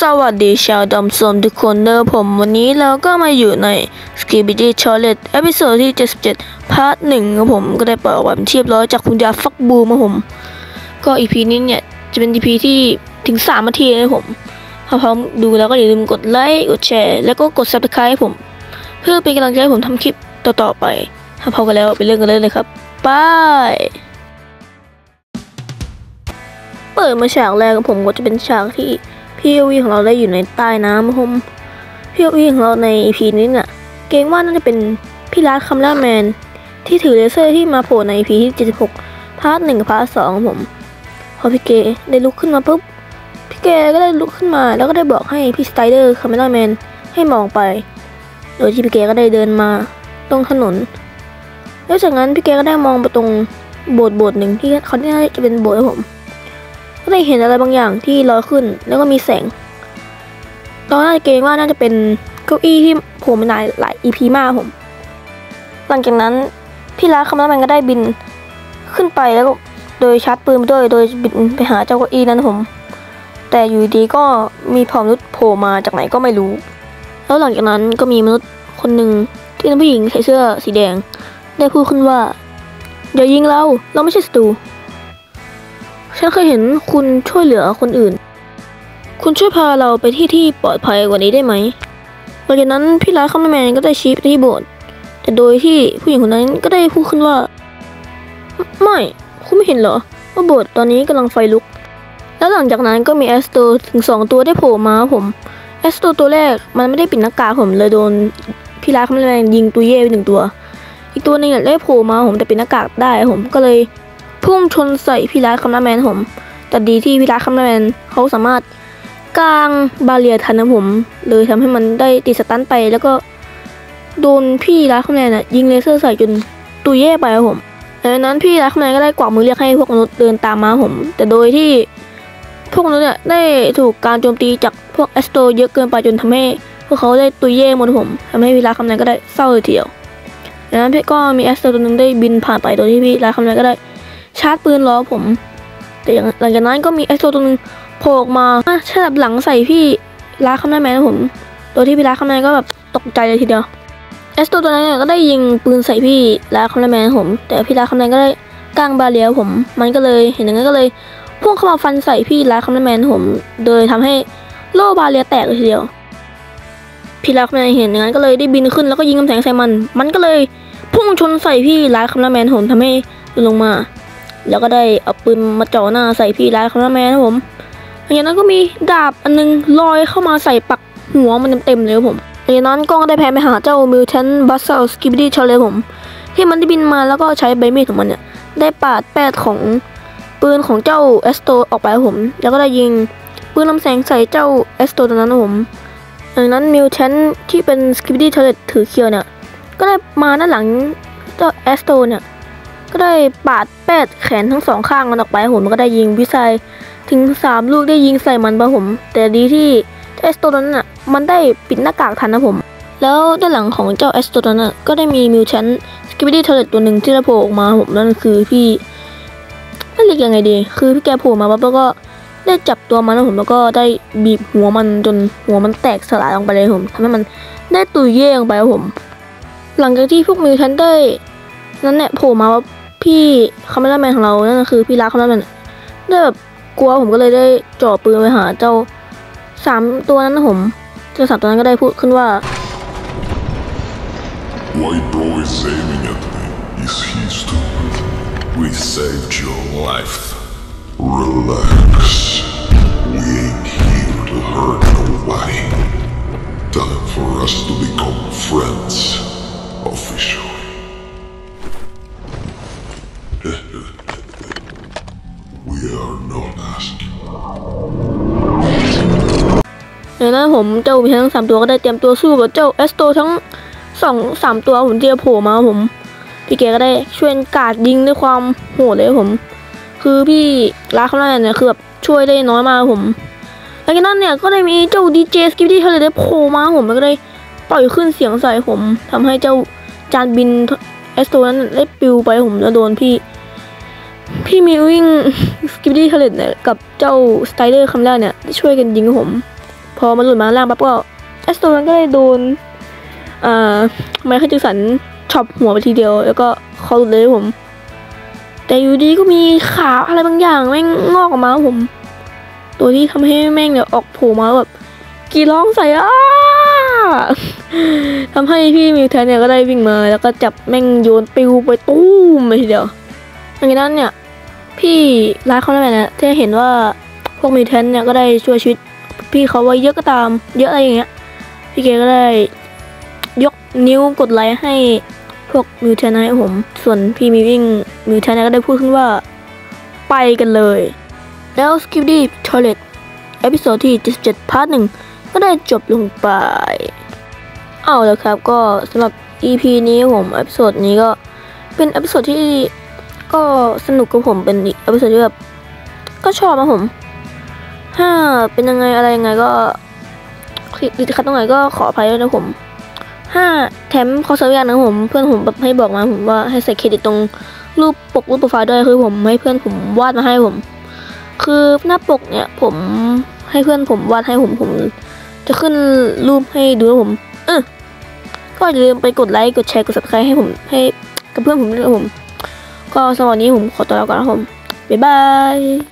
สวัสดีชาวดอมส้มทุกคนผมวันนี้เราก็มาอยู่ใน Skibidi Toilet เอพิโซดที่77พาร์ท1ครับผมก็ได้ปล่อยออกมาเป็นที่เรียบร้อยจากคุณยาฟักบูมครับผมก็ EP นี้เนี่ยจะเป็น EP ที่ถึง3 นาทีนะครับผมถ้าพร้อมดูแล้วก็อย่าลืมกดไลค์กดแชร์แล้วก็กด Subscribe ให้ผมเพื่อเป็นกำลังใจให้ผมทำคลิปต่อๆไปถ้าพร้อมกันแล้วไปเริ่มกันเลยครับไปเปิดมาฉากแรกของผมก็จะเป็นฉากที่POV ของเราได้อยู่ในใต้น้ำผม POV ของเราใน EP นี้เนี่ยเกรงว่าน่าจะเป็นพี่รัฐคัมล่าแมนที่ถือเลเซอร์ที่มาโผล่ใน EP ที่76พาร์ท1กับพาร์ท2ของผมพอพี่เกได้ลุกขึ้นมาปุ๊บพี่เกก็ได้ลุกขึ้นมาแล้วก็ได้บอกให้พี่สไตเดอร์คัมล่าแมนให้มองไปโดยที่พี่เกก็ได้เดินมาตรงถนนแล้วจากนั้นพี่เกก็ได้มองไปตรงโบสถ์หนึ่งที่เขาน่าจะเป็นโบสถ์ของผมก็ได้เห็นอะไรบางอย่างที่ลอยขึ้นแล้วก็มีแสงตอนน่าจะเกรงว่าน่าจะเป็นเก้าอี้ที่โผล่มาหลาย EP มากผมหลังจากนั้นพี่รักคัมล่าแมนก็ได้บินขึ้นไปแล้วก็โดยชาร์จปืนไปด้วยโดยบินไปหาเจ้าเก้าอี้นั้นผมแต่อยู่ดีก็มีมนุษย์โผล่มาจากไหนก็ไม่รู้แล้วหลังจากนั้นก็มีมนุษย์คนหนึ่งที่เป็นผู้หญิงใส่เสื้อสีแดงได้พูดขึ้นว่าอย่ายิงเราไม่ใช่ศัตรูฉันเคยเห็นคุณช่วยเหลือคนอื่นคุณช่วยพาเราไปที่ปลอดภัยกว่านี้ได้ไหมหลังจากนั้นพี่รัฐคัมล่าแมนก็ได้ชี้ไปที่โบสถ์แต่โดยที่ผู้หญิงคนนั้นก็ได้พูดขึ้นว่าไม่คุณไม่เห็นเหรอว่าโบสถ์ตอนนี้กำลังไฟลุกแล้วหลังจากนั้นก็มีแอสโตถึง2 ตัวได้โผล่มาผมแอสโตตัวแรกมันไม่ได้ปิดหน้ากากผมเลยโดนพี่รัฐคัมล่าแมนยิงตัวเย่ไป1 ตัวอีกตัวนึงได้โผล่มาผมแต่ปิดหน้ากากได้ผมก็เลยพุ่งชนใส่พี่รัฐคัมล่าแมนผมแต่ดีที่พี่รัฐคัมล่าแมนเขาสามารถกางบาเรียทันนะผมเลยทำให้มันได้ติดสตันไปแล้วก็โดนพี่รัฐคัมล่าแมนยิงเลเซอร์ใส่จนตุยเย่ไปครับผมดังนั้นพี่รัฐคัมล่าแมนก็ได้กวักมือเรียกให้พวกมนุษย์เดินตามมาผมแต่โดยที่พวกมนุษย์เนี่ยได้ถูกการโจมตีจากพวกแอสโตเยอะเกินไปจนทำให้พวกเขาได้ตุยเย่หมดผมทำให้พี่รัฐคัมล่าแมนก็ได้เศร้าเลยทีเดียวดังนั้นพี่ก็มีแอสโตตัวนึงได้บินผ่านไปโดยที่พี่รัฐคัมล่าแมนก็ได้ชาร์จปืนล้อผมแต่หลังจากนั้นก็มีแอสโตตัวนึงโผล่มาฉลับหลังใส่พี่รัฐคัมล่าแมนผมโดยที่พี่รัฐคัมล่าแมนก็แบบตกใจเลยทีเดียวแอสโตตัวนั้นก็ได้ยิงปืนใส่พี่รัฐคัมล่าแมนผมแต่พี่รัฐคัมล่าแมนก็ได้กางบาเรียผมมันก็เลยเห็นอย่างนั้นก็เลยพุ่งเข้ามาฟันใส่พี่รัฐคัมล่าแมนผมโดยทำให้โล่บาเรียแตกเลยทีเดียวพี่รัฐคัมล่าแมนเห็นอย่างนั้นก็เลยได้บินขึ้นแล้วก็ยิงกำแพงใส่มันก็เลยพุ่งชนใส่พี่รัฐคัมล่าแมนผมทำให้ลงมาแล้วก็ได้เอาปืนมาจ่อหน้าใส่พี่รัฐคัมล่าแมนผมหลังจากนั้นก็มีดาบอันนึงลอยเข้ามาใส่ปักหัวมันเต็มเลยผมหลังจากนั้นกล้องได้แพนไปหาเจ้ามิวแทนบัสเซลสกิบดี้ชอลเลยผมที่มันได้บินมาแล้วก็ใช้ใบมีดของมันเนี่ยได้ปาดแปดของปืนของเจ้าแอสโตออกไปผมแล้วก็ได้ยิงปืนลำแสงใส่เจ้าแอสโตตอนนั้นผมหลังจากนั้นมิวแทนที่เป็นสกิบดี้ชอลเลตถือเคียวเนี่ยก็ได้มาด้านหลังเจ้าแอสโตเนี่ยก็ได้ปาดแปดแขนทั้ง2 ข้างมันออกไปผมก็ได้ยิงวิสัยถึง3 ลูกได้ยิงใส่มันไปผมแต่ดีที่เอสโตนั้นน่ะมันได้ปิดหน้ากากทันนะผมแล้วด้านหลังของเจ้าเอสโตนั้นน่ะก็ได้มีมิวแทนสกิบดี้เทเลตตัวหนึ่งที่ได้โผล่ออกมาผมนั่นคือพี่เรียกยังไงดีคือพี่แกโผล่มาแล้วก็ได้จับตัวมันนะผมแล้วก็ได้บีบหัวมันจนหัวมันแตกสลายลงไปเลยผมทำให้มันได้ตุยเย่ลงไปผมหลังจากที่พวกมิวแทนได้นั้นเนี่ยโผล่มาว่าพี่คัมล่าแมนของเรานั่นก็คือพี่รัฐคัมล่าแมนได้แบบกลัวผมก็เลยได้จ่อปืนไปหาเจ้า3 ตัวนั้นนะผมเจ้า3 ตัวนั้นก็ได้พูดขึ้นว่า White bro is aiming at me. Is he stupid? We saved your life. Relax. We ain't here to hurt nobody. Time for us to become friends. Officially.We are not asking. ดังนั้นผมเจ้ามีทั้ง3 ตัวก็ได้เตรียมตัวสู้กับเจ้าแอสโตทั้ง3 ตัวผมที่จะโผล่มาผมพี่แกก็ได้ช่วยกาดยิงด้วยความโหดเลยผมคือพี่รัฐคัมล่าแมนเนี่ยคือแบบช่วยได้น้อยมากผมหลังจากนั้นเนี่ยก็ได้มีเจ้าดีเจสกิปตี้เขาเลยได้โผล่มาผมแล้วก็ได้ปล่อยขึ้นเสียงใส่ผมทำให้เจ้าจานบินแอสโตนั้นได้ปิวไปผมแล้วโดนพี่มิววิ่งสกิปปี้เทเลตเนี่ยกับเจ้าสไตเดอร์คัมล่าเนี่ยช่วยกันยิงผมพพอมันหลุดมาล่างปั๊บก็แอสโตนก็เลยโดนไมเคิลแจ็คสันช็อปหัวไปทีเดียวแล้วก็เขาหลุดเลยผม แต่อยู่ดีก็มีขาอะไรบางอย่างแม่งงอกออกมาผมตัวที่ทำให้แม่งเนี่ยออกโผล่มาแบบกรีดร้องใส่ทำให้พี่มิวแทนเนี่ยก็ได้วิ่งมาแล้วก็จับแม่งโยนปิวไปตู้มไปทีเดียวอย่างนั้นเนี่ยพี่ร้านเขาได้ไหมนะที่เห็นว่าพวกมิวแทนเนี่ยก็ได้ช่วยชีวิตพี่เขาไว้เยอะก็ตามเยอะอะไรอย่างเงี้ยพี่เกก็ได้ยกนิ้วกดไลค์ให้พวกมิวแทนให้ผมส่วนพี่มิวแทนก็ได้พูดขึ้นว่าไปกันเลยแล้ว Skibidi Toilet เอพิโซดที่77พาร์ท 1ก็ได้จบลงไปเอาแล้วครับก็สำหรับ EP นี้ผมเอพิโซดนี้ก็เป็นเอพิโซดที่ก็สนุกกับผมเป็นอีกเอพิโซดที่แบบก็ชอบนะผมถ้าเป็นยังไงอะไรยังไงก็ติดขัดตรงไหนก็ขออภัยด้วยนะผมแถมขอสัญญาณนะผมเพื่อนผมแบบให้บอกมาผมว่าให้ใส่เครดิตตรงรูปปกรูปโปรไฟล์ด้วยคือผมให้เพื่อนผมวาดมาให้ผมคือหน้าปกเนี่ยผมให้เพื่อนผมวาดให้ผมจะขึ้นรูปให้ดูนะผมก็อย่าลืมไปกดไลค์กดแชร์กด subscribe ให้ผมให้กับเพื่อนผมด้วยนะผมก็สำหรับวันนี้ผมขอตัวลาก่อนนะผมบ๊ายบาย